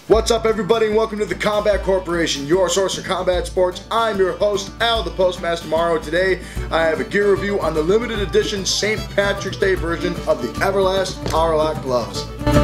What's up, everybody, and welcome to the Combat Corporation, your source for combat sports. I'm your host, Al, the Postmaster Morrow. Today, I have a gear review on the limited edition St. Patrick's Day version of the Everlast Powerlock gloves.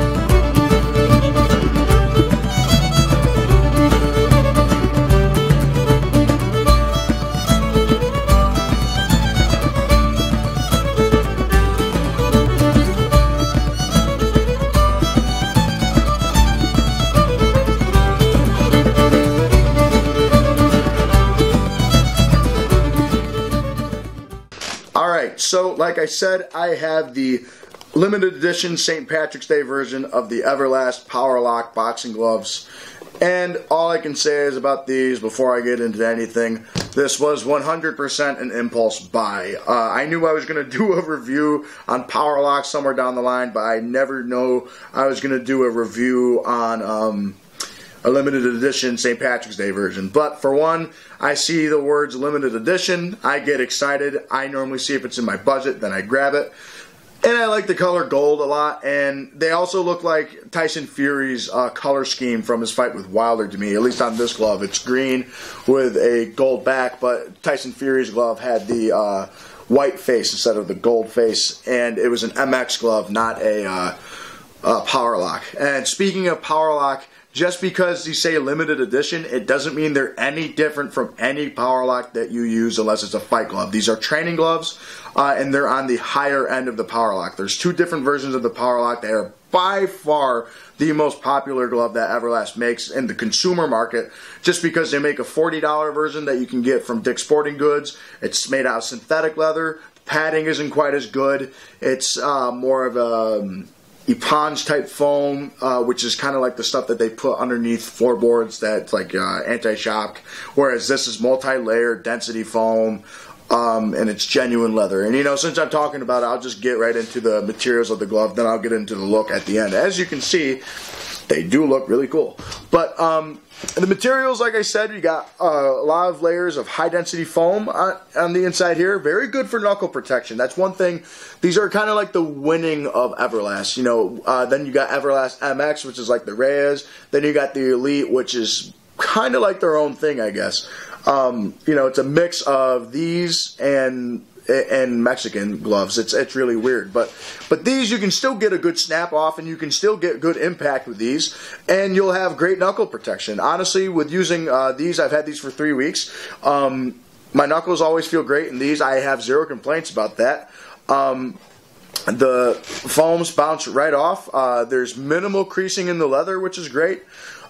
Alright, so like I said, I have the limited edition St. Patrick's Day version of the Everlast Powerlock boxing gloves. And all I can say is about these, before I get into anything, this was 100% an impulse buy. I knew I was going to do a review on Powerlock somewhere down the line, but I never know I was going to do a review on a limited edition St. Patrick's Day version. But for one, I see the words limited edition, I get excited. I normally see if it's in my budget, then I grab it. And I like the color gold a lot, and they also look like Tyson Fury's color scheme from his fight with Wilder to me, at least on this glove. It's green with a gold back, but Tyson Fury's glove had the white face instead of the gold face, and it was an MX glove, not a Powerlock. And speaking of Powerlock, just because you say limited edition, it doesn't mean they're any different from any Powerlock that you use unless it's a fight glove. These are training gloves, and they're on the higher end of the Powerlock. There's two different versions of the Powerlock. They are by far the most popular glove that Everlast makes in the consumer market, just because they make a $40 version that you can get from Dick's Sporting Goods. It's made out of synthetic leather. The padding isn't quite as good. It's more of a eponge type foam, which is kind of like the stuff that they put underneath floorboards that's like anti-shock, whereas this is multi-layered density foam, and it's genuine leather. And you know, since I'm talking about it, I'll just get right into the materials of the glove, then I'll get into the look at the end. As you can see, they do look really cool. But the materials, like I said, you got a lot of layers of high density foam on the inside here. Very good for knuckle protection. That's one thing. These are kind of like the winning of Everlast. You know, then you got Everlast MX, which is like the Reyes. Then you got the Elite, which is kind of like their own thing, I guess. You know, it's a mix of these and Mexican gloves. It's really weird, but these you can still get a good snap off, and you can still get good impact with these, and you'll have great knuckle protection. Honestly, with using these, I've had these for 3 weeks. My knuckles always feel great in these. I have zero complaints about that. The foams bounce right off. There's minimal creasing in the leather, which is great.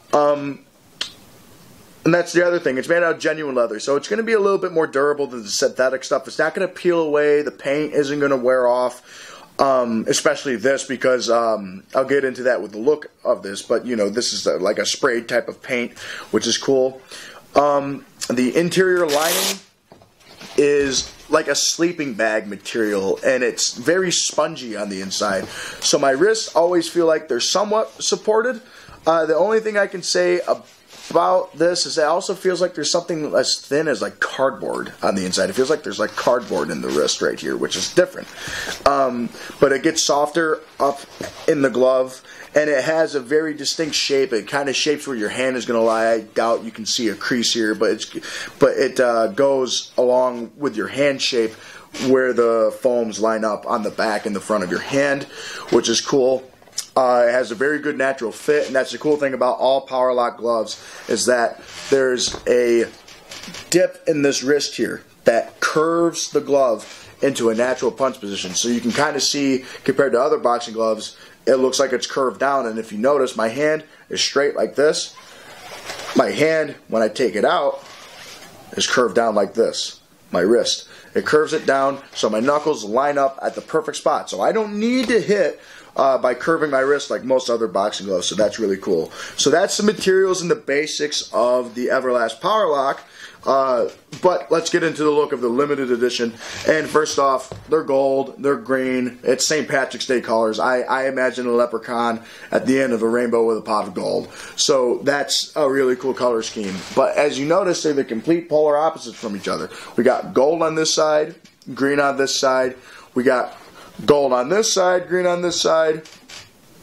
And that's the other thing. It's made out of genuine leather, so it's going to be a little bit more durable than the synthetic stuff. It's not going to peel away. The paint isn't going to wear off, especially this, because I'll get into that with the look of this. But, you know, this is like a sprayed type of paint, which is cool. The interior lining is like a sleeping bag material, and it's very spongy on the inside. So my wrists always feel like they're somewhat supported. The only thing I can say about this is it also feels like there's something as thin as like cardboard on the inside. It feels like there's like cardboard in the wrist right here, which is different. But it gets softer up in the glove, and it has a very distinct shape. It kind of shapes where your hand is going to lie. I doubt you can see a crease here, but it goes along with your hand shape where the foams line up on the back and the front of your hand, which is cool. It has a very good natural fit, and that's the cool thing about all Powerlock gloves, is that there's a dip in this wrist here that curves the glove into a natural punch position. So you can kind of see, compared to other boxing gloves, it looks like it's curved down. And if you notice, my hand is straight like this. My hand, when I take it out, is curved down like this. My wrist. It curves it down so my knuckles line up at the perfect spot. So I don't need to hit by curving my wrist like most other boxing gloves, so that's really cool. So that's the materials and the basics of the Everlast Powerlock. But let's get into the look of the limited edition. And first off, they're gold, they're green, it's St. Patrick's Day colors. I imagine a leprechaun at the end of a rainbow with a pot of gold. So that's a really cool color scheme. But as you notice, they're the complete polar opposites from each other. We got gold on this side, green on this side. We got gold on this side, green on this side.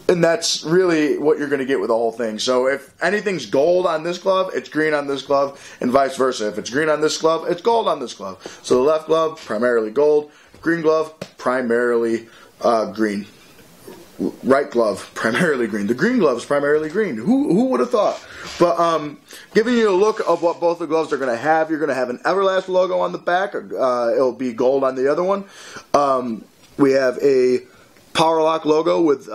And that's really what you're going to get with the whole thing. So if anything's gold on this glove, it's green on this glove, and vice versa. If it's green on this glove, it's gold on this glove. So the left glove, primarily gold. Green glove, primarily green. Right glove, primarily green. The green glove is primarily green. Who would have thought? But giving you a look of what both the gloves are going to have, you're going to have an Everlast logo on the back. It'll be gold on the other one. We have a Powerlock logo with,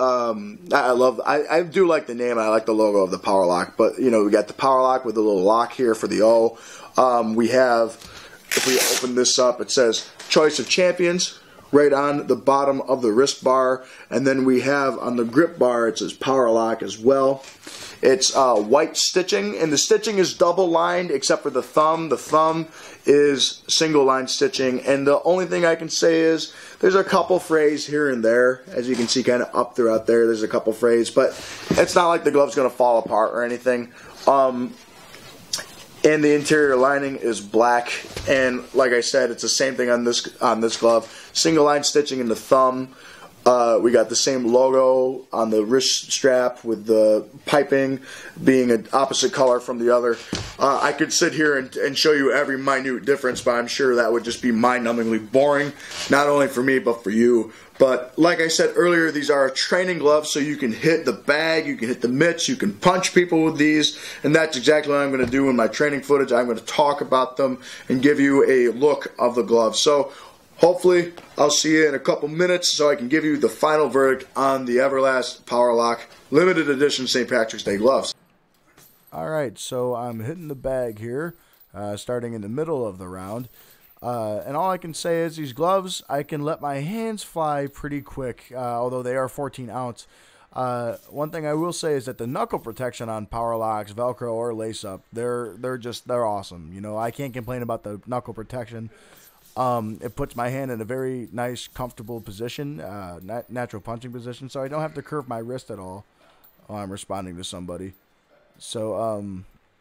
I do like the name, and I like the logo of the Powerlock, but, you know, we got the Powerlock with a little lock here for the O. We have, if we open this up, it says Choice of Champions right on the bottom of the wrist bar, and then we have on the grip bar, it says Powerlock as well. It's white stitching, and the stitching is double lined except for the thumb. The thumb is single line stitching, and the only thing I can say is there's a couple frays here and there, as you can see kind of up throughout there. There's a couple frays, but it's not like the glove's going to fall apart or anything. And the interior lining is black, and like I said, it's the same thing on this glove. Single line stitching in the thumb. We got the same logo on the wrist strap with the piping being an opposite color from the other. I could sit here and show you every minute difference, but I'm sure that would just be mind-numbingly boring, not only for me, but for you. But like I said earlier, these are training gloves, so you can hit the bag, you can hit the mitts, you can punch people with these, and that's exactly what I'm going to do in my training footage. I'm going to talk about them and give you a look of the gloves. So hopefully, I'll see you in a couple minutes so I can give you the final verdict on the Everlast Powerlock limited edition St. Patrick's Day gloves. Alright, so I'm hitting the bag here, starting in the middle of the round. And all I can say is these gloves, I can let my hands fly pretty quick, although they are 14 ounce. One thing I will say is that the knuckle protection on Powerlocks, Velcro or lace-up, they're awesome. You know, I can't complain about the knuckle protection. It puts my hand in a very nice, comfortable position, natural punching position, so I don't have to curve my wrist at all while I'm responding to somebody. So,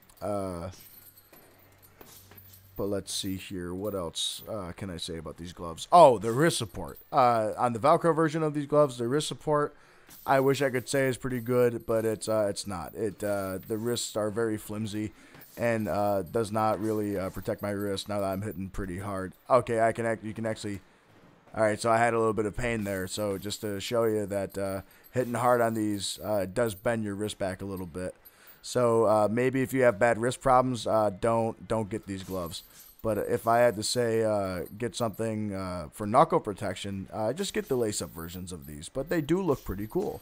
but let's see here. What else can I say about these gloves? Oh, the wrist support. On the Velcro version of these gloves, the wrist support, I wish I could say is pretty good, but it's not. The wrists are very flimsy and does not really protect my wrist now that I'm hitting pretty hard. Okay, you can actually. All right, so I had a little bit of pain there. So just to show you that hitting hard on these does bend your wrist back a little bit. So maybe if you have bad wrist problems, don't get these gloves. But if I had to say get something for knuckle protection, just get the lace-up versions of these. But they do look pretty cool.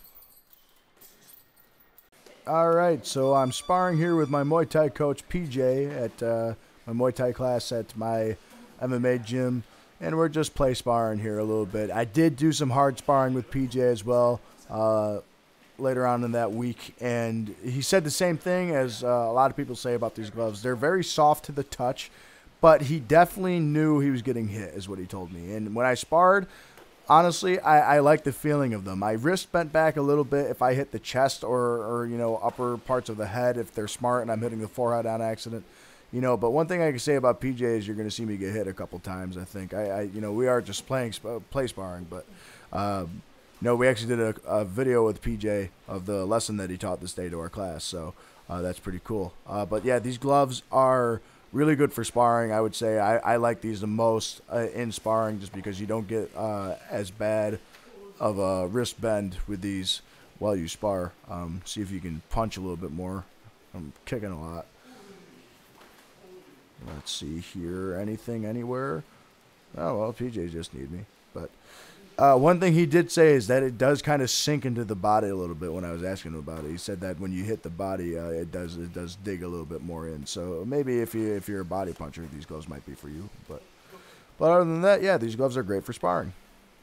Alright, so I'm sparring here with my Muay Thai coach PJ at my Muay Thai class at my MMA gym. And we're just play sparring here a little bit. I did do some hard sparring with PJ as well later on in that week, and he said the same thing as a lot of people say about these gloves. They're very soft to the touch, but he definitely knew he was getting hit, is what he told me. And when I sparred, honestly, I like the feeling of them. My wrist bent back a little bit if I hit the chest or you know, upper parts of the head if they're smart and I'm hitting the forehead on accident. You know, but one thing I can say about PJ is you're going to see me get hit a couple times, I think. You know, we are just play sparring, but no, we actually did a video with PJ of the lesson that he taught this day to our class, so that's pretty cool. But yeah, these gloves are really good for sparring. I would say I like these the most in sparring just because you don't get as bad of a wrist bend with these while you spar. See if you can punch a little bit more. I'm kicking a lot. Let's see here. Anything anywhere? Oh, well, PJ just need me. But one thing he did say is that it does kind of sink into the body a little bit when I was asking him about it. He said that when you hit the body, it does dig a little bit more in. So maybe if you're a body puncher, these gloves might be for you. But other than that, yeah, these gloves are great for sparring.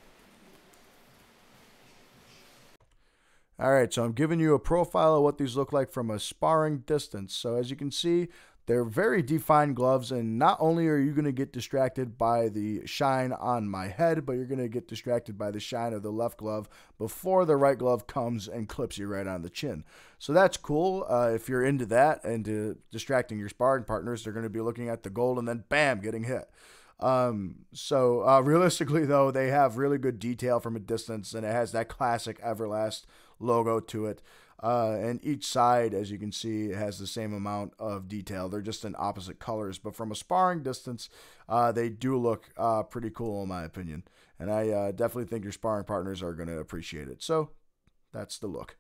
All right, so I'm giving you a profile of what these look like from a sparring distance. So as you can see, they're very defined gloves, and not only are you going to get distracted by the shine on my head, but you're going to get distracted by the shine of the left glove before the right glove comes and clips you right on the chin. So that's cool. If you're into that and distracting your sparring partners, they're going to be looking at the gold and then bam, getting hit. Realistically, though, they have really good detail from a distance, and it has that classic Everlast logo to it. And each side, as you can see, has the same amount of detail. They're just in opposite colors, but from a sparring distance, they do look pretty cool in my opinion. And I definitely think your sparring partners are going to appreciate it. So that's the look.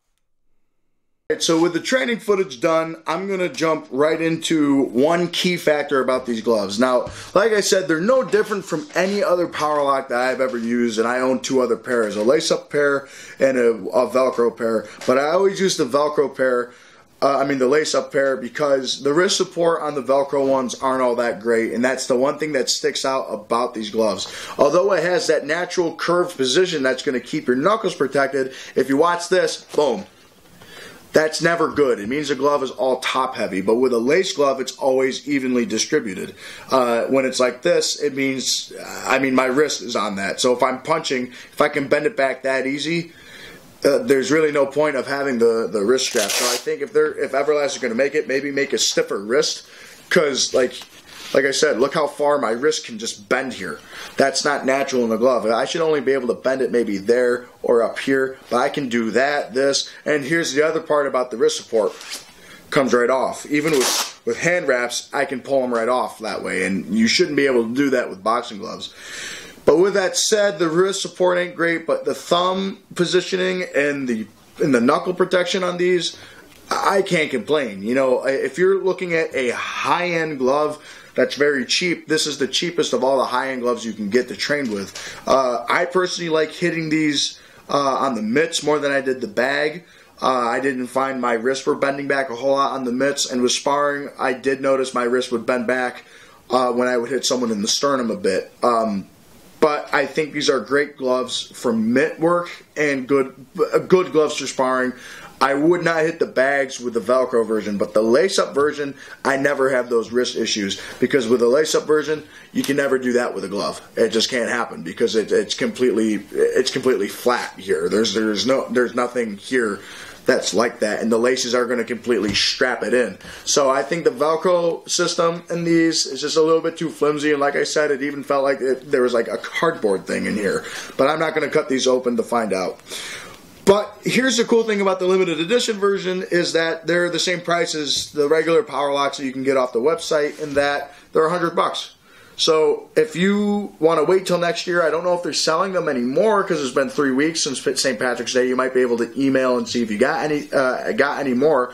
So with the training footage done, I'm going to jump right into one key factor about these gloves. Now, like I said, they're no different from any other Powerlock that I've ever used, and I own 2 other pairs, a lace-up pair and a Velcro pair. But I always use the Velcro pair, the lace-up pair, because the wrist support on the Velcro ones aren't all that great, and that's the one thing that sticks out about these gloves. Although it has that natural curved position that's going to keep your knuckles protected, if you watch this, boom. That's never good. It means the glove is all top heavy, but with a lace glove, it's always evenly distributed. When it's like this, it means, my wrist is on that. So if I'm punching, if I can bend it back that easy, there's really no point of having the wrist strap. So I think if Everlast is going to make it, maybe make a stiffer wrist, because like I said, look how far my wrist can just bend here. That's not natural in the glove. I should only be able to bend it maybe there or up here, but I can do that, this, and here's the other part about the wrist support. Comes right off. Even with hand wraps, I can pull them right off that way, and you shouldn't be able to do that with boxing gloves. But with that said, the wrist support ain't great, but the thumb positioning and the knuckle protection on these, I can't complain. You know, if you're looking at a high-end glove that's very cheap, this is the cheapest of all the high-end gloves you can get to train with. I personally like hitting these on the mitts more than I did the bag. I didn't find my wrists were bending back a whole lot on the mitts, and with sparring, I did notice my wrist would bend back when I would hit someone in the sternum a bit. But I think these are great gloves for mitt work and good gloves for sparring. I would not hit the bags with the Velcro version, but the lace-up version, I never have those wrist issues, because with the lace-up version, you can never do that with a glove. It just can't happen because it's completely flat here. There's nothing here that's like that, and the laces are going to completely strap it in. So I think the Velcro system in these is just a little bit too flimsy, and like I said, it even felt like there was like a cardboard thing in here. But I'm not going to cut these open to find out. But here's the cool thing about the limited edition version is that they're the same price as the regular Powerlocks that you can get off the website, in that they're $100. So if you want to wait till next year, I don't know if they're selling them anymore because it's been 3 weeks since St. Patrick's Day. You might be able to email and see if you got any more.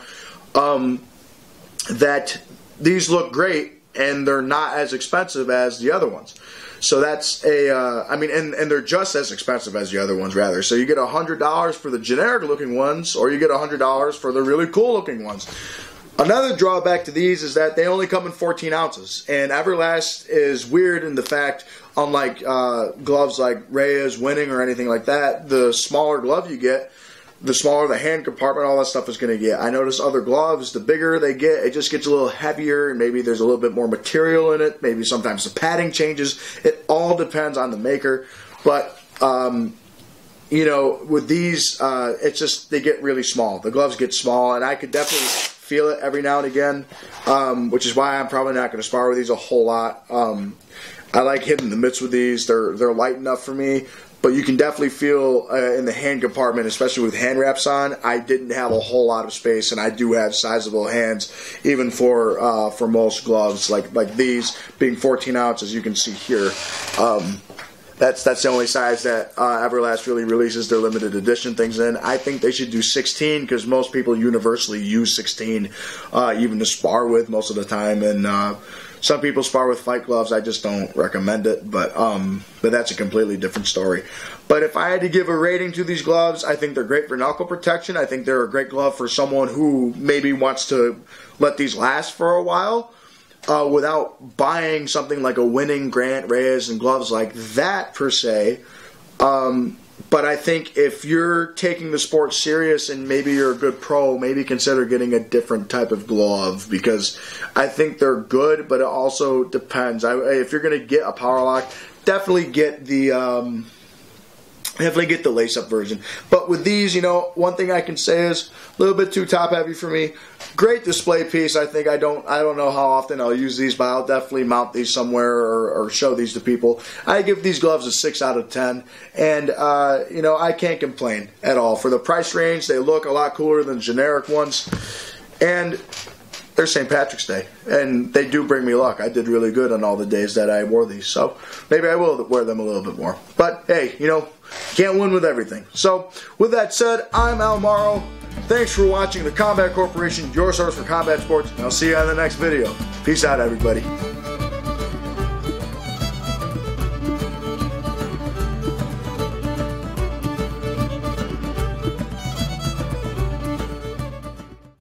That these look great and they're not as expensive as the other ones. So that's and they're just as expensive as the other ones, rather. So you get $100 for the generic looking ones, or you get $100 for the really cool looking ones. Another drawback to these is that they only come in 14 ounces. And Everlast is weird in the fact, unlike gloves like Reyes, Winning, or anything like that, the smaller glove you get, the smaller the hand compartment, all that stuff is going to get. I notice other gloves, the bigger they get, it just gets a little heavier, and maybe there's a little bit more material in it. Maybe sometimes the padding changes. It all depends on the maker. But, with these, it's just, they get really small. The gloves get small, and I could definitely feel it every now and again, which is why I'm probably not going to spar with these a whole lot. I like hitting the mitts with these. They're light enough for me. But you can definitely feel in the hand compartment, especially with hand wraps on, I didn't have a whole lot of space, and I do have sizable hands, even for most gloves, like these being 14 ounces. You can see here. That's the only size that Everlast really releases their limited edition things in. I think they should do 16 because most people universally use 16, even to spar with most of the time, and some people spar with fight gloves. I just don't recommend it, but that's a completely different story. But if I had to give a rating to these gloves, I think they're great for knuckle protection. I think they're a great glove for someone who maybe wants to let these last for a while without buying something like a Winning, Grant, Reyes, and gloves like that per se. But I think if you're taking the sport serious and maybe you're a good pro, maybe consider getting a different type of glove, because I think they're good, but it also depends. If you're going to get a Powerlock, definitely get the definitely get the lace-up version. But with these, you know, one thing I can say is a little bit too top-heavy for me. Great display piece. I think I don't know how often I'll use these, but I'll definitely mount these somewhere or show these to people. I give these gloves a 6 out of 10, and you know, I can't complain at all. For the price range, they look a lot cooler than generic ones, and there's St. Patrick's Day, and they do bring me luck. I did really good on all the days that I wore these, so maybe I will wear them a little bit more. But hey, you know, can't win with everything. So with that said, I'm Al Morrow. Thanks for watching the Combat Corporation, your source for combat sports, and I'll see you on the next video. Peace out, everybody.